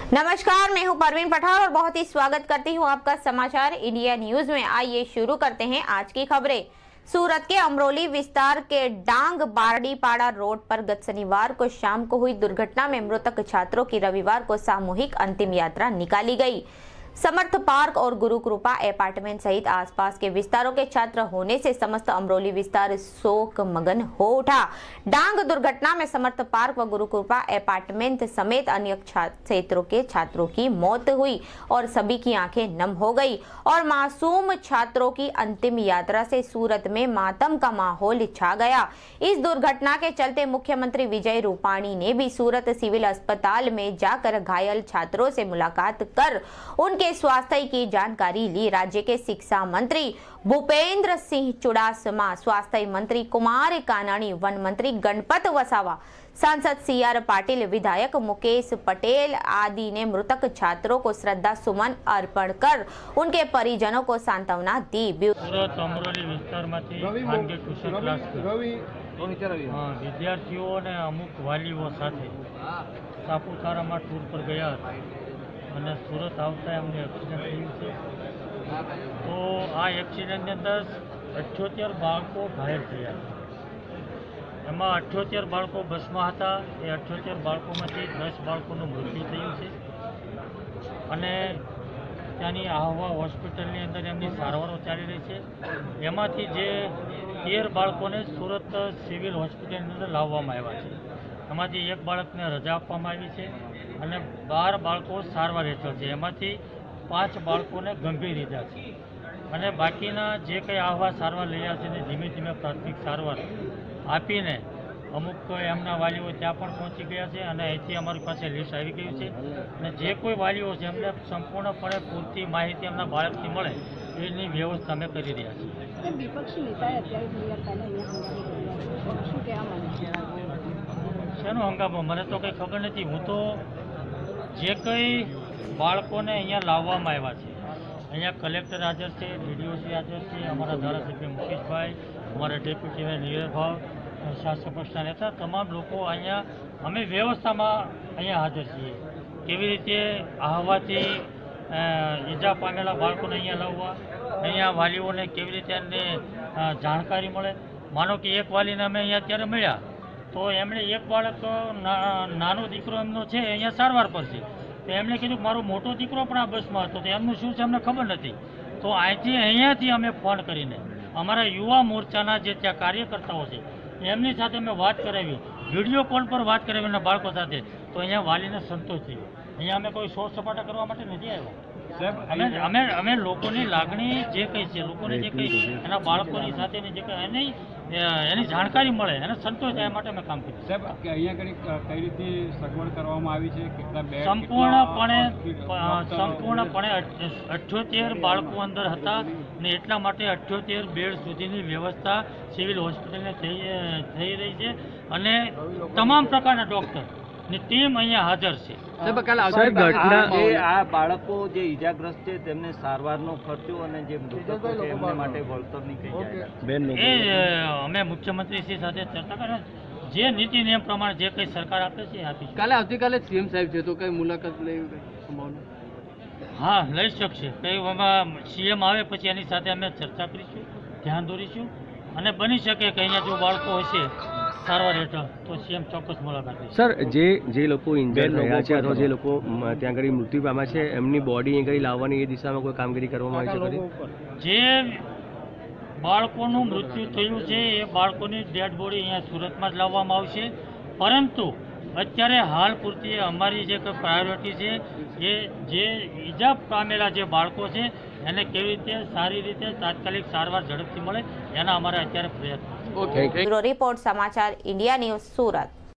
नमस्कार, मैं हूं परवीन पठार और बहुत ही स्वागत करती हूं आपका समाचार इंडिया न्यूज में। आइए शुरू करते हैं आज की खबरें। सूरत के अमरोली विस्तार के डांग बारडीपाड़ा रोड पर गत शनिवार को शाम को हुई दुर्घटना में मृतक छात्रों की रविवार को सामूहिक अंतिम यात्रा निकाली गई। समर्थ पार्क और गुरु कृपा अपार्टमेंट सहित आसपास के विस्तारों के छात्र होने से समस्त अमरोली विस्तार शोक मगन हो उठा। डांग दुर्घटना में समर्थ पार्क व गुरु कृपा अपार्टमेंट समेत अन्य क्षेत्रों के छात्रों की मौत हुई और सभी की आंखें नम हो गई और मासूम छात्रों की अंतिम यात्रा से सूरत में मातम का माहौल छा गया। इस दुर्घटना के चलते मुख्यमंत्री विजय रूपाणी ने भी सूरत सिविल अस्पताल में जाकर घायल छात्रों से मुलाकात कर उनके स्वास्थ्य की जानकारी ली। राज्य के शिक्षा मंत्री भूपेंद्र सिंह चुड़ासमा, स्वास्थ्य मंत्री कुमार कानाणी, वन मंत्री गणपत वसावा, सांसद सीआर पाटिल, विधायक मुकेश पटेल आदि ने मृतक छात्रों को श्रद्धा सुमन अर्पण कर उनके परिजनों को सांत्वना दी। सूरत अमरोली विस्तारमांथी खानगी ट्यूशन क्लास विद्यार्थीओ ने अमुक वालीओ साथे सापुतारामां टूर पर गया અને સુરત આવતા એમને એક્સિડન્ટ થયું છે। તો આ એક્સિડન્ટની અંદર 78 બાળકો ઘાયલ થયા છે। એમાં 78 બાળકો બસમાં હતા। એ 78 બાળકોમાંથી 10 બાળકોનું મૃત્યુ થયું છે અને ત્યાંની આહવા હોસ્પિટલની અંદર એમની સારવારો ચાલી રહી છે। એમાંથી જે 13 બાળકોને સુરત સિવિલ હોસ્પિટલની અંદર લાવવામાં આવ્યા છે। એમાંથી એક બાળકને રજા આપવામાં આવી છે અને 12 બાળકો સારવાર હેઠળ છે। એમાંથી 5 બાળકોને ગંભીર ઇજા છે અને બાકીના જે કંઈ આહવા સારવાર લઈ છે ને ધીમે ધીમે પ્રાથમિક સારવાર આપીને અમુક એમના વાલીઓ ત્યાં પણ પહોંચી ગયા છે અને અહીંથી અમારી પાસે લિસ્ટ આવી ગયું છે અને જે કોઈ વાલીઓ છે એમને સંપૂર્ણપણે પૂરતી માહિતી એમના બાળકથી મળે એની વ્યવસ્થા અમે કરી રહ્યા છીએ। વિપક્ષી નેતાએ અત્યારે થોડી વાર પહેલા અહીંયા હંગામો કર્યો, શું કહેવા માંગે છે? શેનો હંગામો મને તો કંઈ ખબર નથી। હું તો જે કંઈ બાળકોને અહીંયા લાવવામાં આવ્યા છે, અહીંયા કલેક્ટર હાજર છે, ડીડીઓસી હાજર છે, અમારા ધારાસભ્ય મુકેશભાઈ, અમારા ડેપ્યુટી નીરજભાઈ, શાસક પક્ષના નેતા, તમામ લોકો અહીંયા અમે વ્યવસ્થામાં અહીંયા હાજર છીએ। કેવી રીતે આહવાથી ઈજા પામેલા બાળકોને અહીંયા લાવવા, અહીંયા વાલીઓને કેવી રીતે એમને જાણકારી મળે। માનો કે એક વાલીને અમે અહીંયા અત્યારે મળ્યા તો એમણે એક બાળક નાનો દીકરો એમનો છે અહીંયા સારવાર પર છે, તો એમણે કીધું મારો મોટો દીકરો પણ આ બસમાં હતો, તો એમનું શું છે અમને ખબર નથી। તો અહીંયાથી અમે ફોન કરીને અમારા યુવા મોરચાના જે ત્યાં કાર્યકર્તાઓ છે એમની સાથે અમે વાત કરાવી, વિડીયો કોલ પર વાત કરાવી એમના બાળકો સાથે, તો અહીંયા વાલીને સંતોષ થયો। અહીંયા અમે કોઈ શોર સપાટા કરવા માટે નથી આવ્યા। અમે લોકોની લાગણી જે કંઈ છે, લોકોને જે કંઈ એના બાળકોની સાથેની જે કંઈ એની જાણકારી મળે, એને સંતોષ થાય માટે અમે કામ કર્યું। સાહેબ કે અહીંયા કઈ રીતે સગવડ કરવામાં આવી છે? કેટલા બેડ? સંપૂર્ણપણે 78 બાળકો અંદર હતા ને એટલા માટે 78 બેડ સુધીની વ્યવસ્થા સિવિલ હોસ્પિટલને થઈ રહી છે અને તમામ પ્રકારના ડૉક્ટર ની ટીમ અહીંયા હાજર છે। આ બાળકો જે ઈજાગ્રસ્ત છે તેમને સારવારનો ખર્ચો અને જે મૃતકો છે એમને માટે વળતરની કઈ એ અમે મુખ્યમંત્રીશ્રી સાથે ચર્ચા કરી, જે નીતિ નિયમ પ્રમાણે જે કંઈ સરકાર આપે છે આપીશું। કાલે આવતીકાલે સીએમ સાહેબ છે તો કઈ મુલાકાત લેવી સંભાવના? હા, લઈ શકશે। કઈ સીએમ આવે પછી એની સાથે અમે ચર્ચા કરીશું, ધ્યાન દોરીશું અને બની શકે કે અહીંયા જો બાળકો હશે સારવાર હેઠળ તો સીએમ ચોક્કસ મુલાકાત લેશે। સર, જે લોકો ઇન્જર્ડ થયા છે અથવા જે લોકો ત્યાં આગળ મૃત્યુ પામ્યા છે એમની બોડી અહીં આગળ લાવવાની એ દિશામાં કોઈ કામગીરી કરવામાં આવી છે? જે બાળકોનું મૃત્યુ થયું છે એ બાળકોની ડેડ બોડી અહીંયા સુરતમાં જ લાવવામાં આવશે, પરંતુ અત્યારે હાલ પૂરતી અમારી જે કોઈ પ્રાયોરિટી છે એ જે ઈજા પામેલા જે બાળકો છે એને કેવી રીતે સારી રીતે તાત્કાલિક સારવાર ઝડપથી મળે એના અમારે અત્યારે પ્રયત્ન છે। બ્યુરો રિપોર્ટ, સમાચાર ઇન્ડિયા ન્યૂઝ, સુરત।